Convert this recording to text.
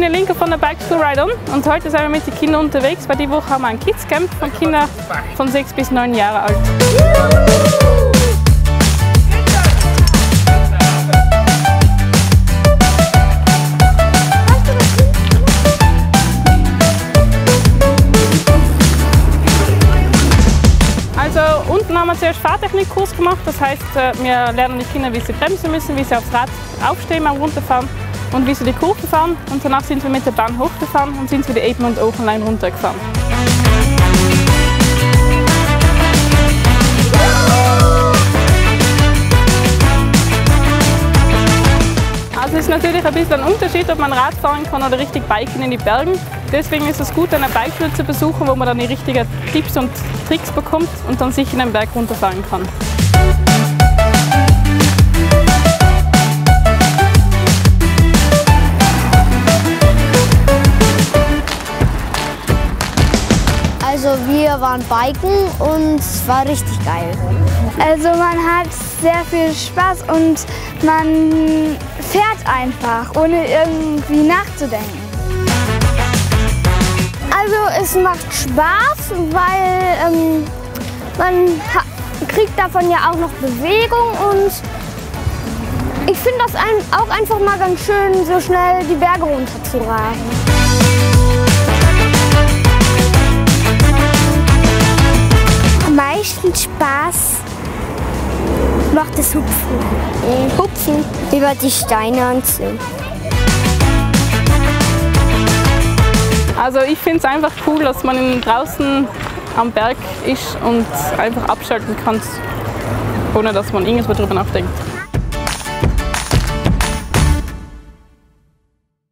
bin Linka von der Bike School Ride On und heute sind wir mit den Kindern unterwegs, weil die Woche haben wir ein Kids Camp von Kindern von 6 bis 9 Jahre alt. Also unten haben wir zuerst Fahrtechnikkurs gemacht, das heißt, wir lernen die Kinder, wie sie bremsen müssen, wie sie aufs Rad aufstehen beim Runterfahren und wie sie die Kurven fahren. Und danach sind wir mit der Bahn hochgefahren und sind wieder Eben- und Ochenlein runtergefahren. Also es ist natürlich ein bisschen ein Unterschied, ob man Rad fahren kann oder richtig biken in die Bergen. Deswegen ist es gut, eine Bikeschule zu besuchen, wo man dann die richtigen Tipps und Tricks bekommt und dann sicher den Berg runterfahren kann. Also wir waren biken und es war richtig geil. Also man hat sehr viel Spaß und man fährt einfach, ohne irgendwie nachzudenken. Also es macht Spaß, weil man kriegt davon ja auch noch Bewegung und ich finde das auch einfach mal ganz schön, so schnell die Berge runter zu rasen. Am meisten Spaß macht das Hupfen. Hupfen über die Steine und so. Also ich finde es einfach cool, dass man draußen am Berg ist und einfach abschalten kann, ohne dass man irgendwas darüber nachdenkt.